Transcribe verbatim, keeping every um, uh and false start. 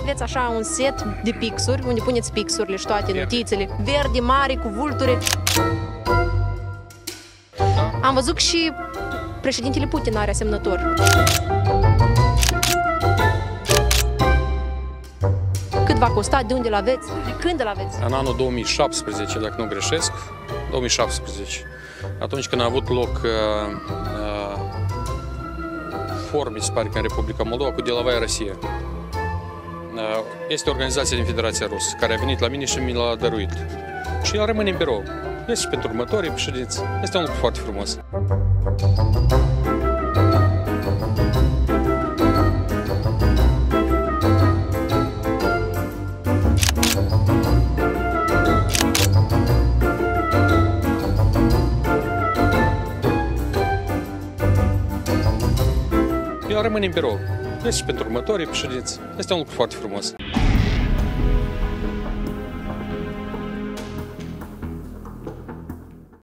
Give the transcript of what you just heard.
Aveți așa un set de pixuri, unde puneți pixurile și toate notițele. Verde, mare, cu vulture. Am văzut că și președintele Putin are asemănător. Cât va costa? De unde l-aveți? De când îl aveți? În anul două mii șaptesprezece, dacă nu greșesc, două mii șaptesprezece, atunci când a avut loc uh, uh, forum, mi se pare că în Republica Moldova, cu Delovaia Rosia. Uh, este o organizație din Federația Rusă care a venit la mine și mi l-a dăruit. Și el rămâne în birou. Este și pentru următorii președinți. Este un lucru foarte frumos. El rămâne în birou. Este și pentru următorii președinți. Este un lucru foarte frumos.